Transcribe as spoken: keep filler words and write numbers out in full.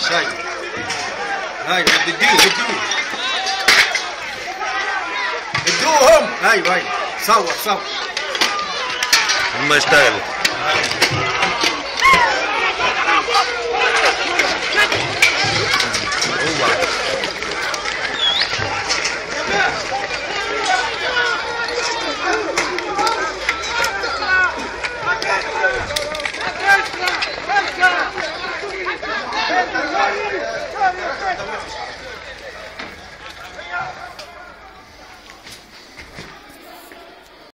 شايف. ايوه اديهم اديهم ادوهم. ايوه ايوه صور صور. هم اشتغلت. هو